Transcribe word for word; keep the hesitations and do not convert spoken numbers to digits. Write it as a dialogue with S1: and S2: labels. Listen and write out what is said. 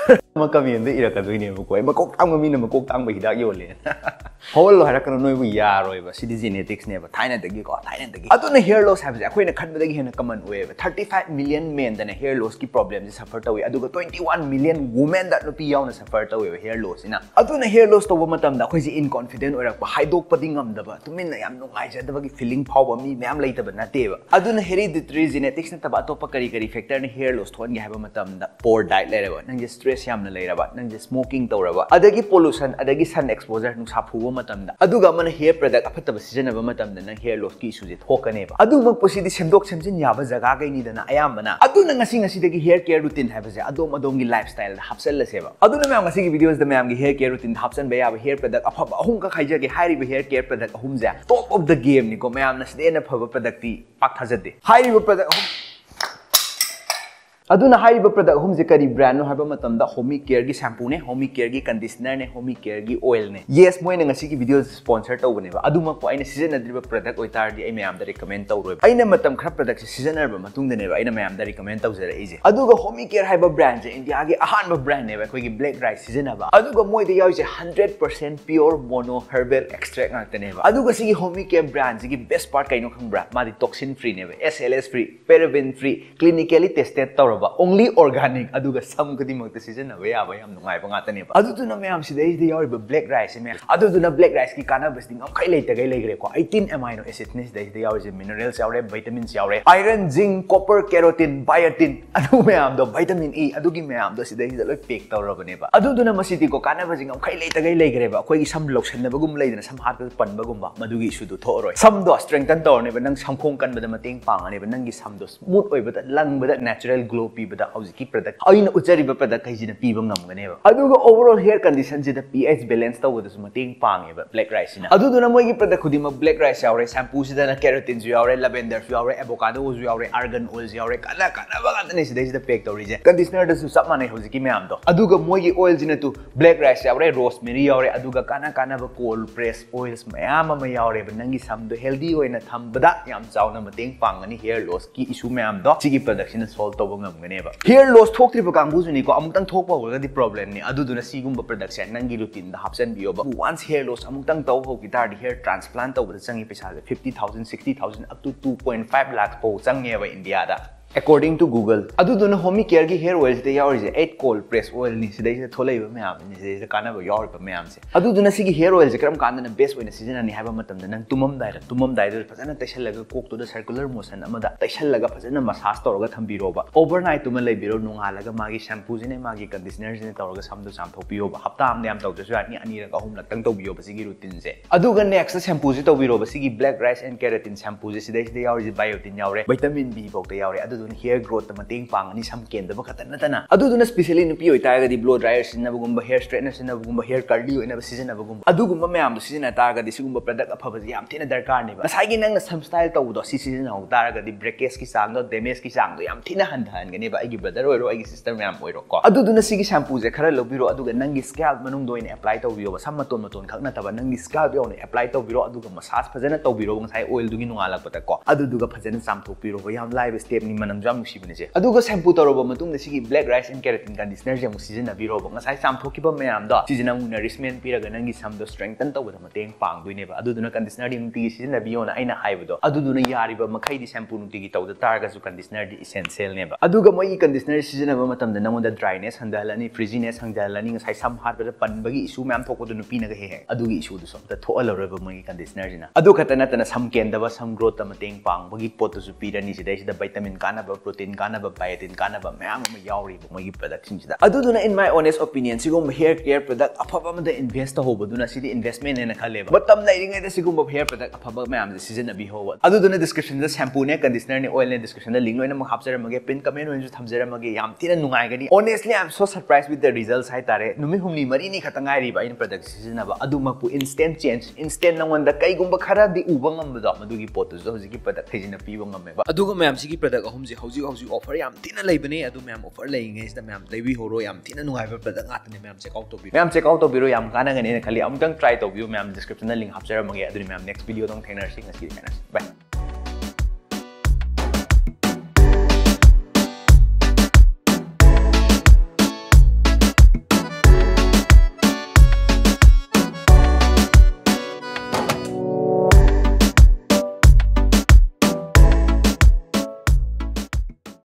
S1: ma kami inde ira ka doine ba ko ma kok tang mi na ma kok tang ba hidak yo le hol hara kan noi bu ya roi ba sidi genetics ne ba thaina dagi ko thaina dagi adu na hair loss habse akoi na khan ba dagi hena common way ba thirty-five million men da na hair loss ki problem ji suffer tawi adu ga twenty-one million women da no pi yaw na suffer tawi ba hair loss ina adu na hair loss to ba matam da akoi ji inconfident oirak ba haidok pa dingam da ba tumin na yam nungai ja da ba ki feeling phaw ba mi myam leita ba na te ba adu na hereditary genetics na ta ba to pa kari kari factor na hair loss thon gi ha ba matam da poor diet le ba nang ji stress yam na le ba nang ji smoking to ba adagi pollution adagi sun exposure nu sa phu ba matam da adu ga man hair product aphat ba season ba matam da nang hair loss ki issue je thokane ba adu mak posi di semdok semjin ya ba jaga gai ni da na ayam bana adu na ngasi ngasi dagi hair care routine ha ba je adom adom gi lifestyle da hapsel la se ba adu na myam ngasi gi videos da myam gi hair care routine hapsan ba ya ba hair product apha ba ahum ka khaija gi hairi ba hair care product ahum ja top of the game ni ko myam na sde na phaba product ti pak thajade hairi ba product aduna hairiba product hum je kari brand no haba matam da Homiecare gi shampoo ne Homiecare gi conditioner ne Homiecare gi oil ne yes moi na ngasi gi video sponsor tawbane ba aduma ko aina season adriba product oitar di ai mayam da recommend tawroi aina matam khra product season ba matung de ne ba aina mayam da recommend tawjara ije aduga Homiecare haiba brand je India gi ahan ba brand ne ba koi gi black rice season ba aduga moi de yaw je one hundred percent pure mono herbal extract ngakte ne ba aduga sigi Homiecare brand ji gi best part kaino khangbra madi toxin free ne ba S L S free paraben free clinically tested tawra only organic aduga sam kadi magta season na ya ba yam nungai ba ngata ne ba adu tuna mayam si dai dai yawi ba black rice me adu tuna black rice ki kana bas ding am khai leita gai legre ko eighteen amino acids ne dai dai yawi je minerals yaure vitamins yaure iron zinc copper keratin biotin adu mayam do vitamin E adu gi mayam do si dai da loi pack tawra ba ne ba adu tuna masiti ko kana ba jing am khai leita gai legre ba koi gi sam lotion na bagum leidana sam hat pan bagum ba madu gi issue do thoroi sam do strengthen tawr ne ba nang samkhong kan ba da mateng pang ne ba nang gi sam do smooth oi ba da lang ba da natural glow pi ba da hauji product aina uchari ba product kai jina pi bang ngam gane ba aduga overall hair condition jida pH balance taw da suma ting pang ba black rice na adu duna moi gi product khudi ma black rice yaure shampoo sida na keratin ju yaure lavender ju yaure avocado ju yaure argan oil ju yaure kana kana ba ga ne sida sida pack taw rije conditioner da su sab mane hauji ki myam do aduga moi gi oil jina tu black rice yaure rosemary yaure aduga kana kana ba cold press oils mayam ma yaure ba nangi sam do healthy oina thambada yam chauna mating pang ani hair loss ki issue myam do sigi production solve taw ngam gane ba hair loss thok tri ba kangbu juni ko amuk tang thok ba ga di problem ni adu duna sigum ba production nangi routine da hapsan biyo ba once hair loss amuk tang taw ho ki tar di hair transplant taw ba changi paisa fifty thousand sixty thousand up to two point five lakhs po change ba India da according to Google adu duna Homiecare gi hair oil te yaur je eight cold press oil ni sidai se tholai ba myam ni se kana ba yaur ba myam se adu duna sigi hair oil je kram kan na best oina season ani haiba matam da nang tumam dai ra tumam dai da fazana taishal laga kok to da circular motion amada taishal laga fazana massage tawraga thambiro ba overnight tuma leibiro nunga laga magi shampoo jine magi conditioner jine tawraga samdo sam thopiyo ba hapta am yam tawda su ani ani ra ka hum lak tang tawbiyo ba sigi routine se adu ga next shampoo je tawbiro ba sigi black rice and keratin shampoo je sidai sidai yaur je biotin yaure vitamin B bok te yaure adu hair growth mating pang ani sam ken da ba khatan na tana adu duna specially nu pi oi ta ga di blow dryer sin na bugum ba hair straightener sin na bugum ba hair curly oi na season na bugum adu gum ba mayam do season na ta ga di sigum ba product apha ba yam thina darkar ne ba sai gi nang na sam style taw do si season na ta ga di breakage ki sang do damage ki sang do yam thina han han ga ne ba ai gi brother oi ro ai gi sister mayam oi ro ko adu duna sigi shampoo je khara lobiro adu ga nang gi scalp manung do ine apply taw biyo ba sam maton maton khak na ta ba nang gi scalp yo ne apply taw biro adu ga massage phajana taw biro ngai oil du gi nunga lak pata ko adu du ga phajana sam thok biro ba yam live step ni manam jam si bine je aduga shampoo toroba matung da sigi black rice and keratin conditioner je mu season na biro ba ngasai sam thoki ba mayam da season mu nourishment piraga nangi sam do strengthen taw da mateng pang duine ba adu duna conditioner di nunti season na biyo na aina haiba do adu duna yari ba makhai di shampoo nunti gi taw da targa su conditioner di essential ne ba aduga moi conditioner season ba matam da namon da dryness handalani frizziness handalani ngasai sam har ba pan ba gi issue mayam thoko du nupi na ga he adu gi issue du som da tho alore ba moi conditioner jina adu khatana tana sam ken da ba sam growth da mateng pang ba gi pot su pirani sidai sida vitamin kana ba protein kana ba biotin kana ba mayam ma yauri ba moi production sida adu duna in my honest opinion sigum hair care product afaba ma da invest ta hoba duna sidi investment ne na khale ba batam lai ringai da sigum hair product afaba mayam da season abi ho adu duna description da shampoo ne conditioner ne oil ne description da link loina ma hapjara mage pin comment oin ju thamjara mage yam thina nungai gani honestly I am so surprised with the results hai tare numi humni mari ni khatangai ri ba in product season ba adu ma pu instant change instant nangwan da kai gumba khara di uba ngam ba da madu gi pot ju hoji gi product thejina pi ba ngam ba adu ga mayam sigi product ahum ji hoji hoji offer yam thina leibane adu mayam offer leingay sida mayam leibi horo yam thina nungai ba product ngatne mayam check out to bi mayam check out to biro yam kana gani ne khali amtang try to bi mayam description na link hapjara mage adu mayam next video dong thena sing ngasi kana bye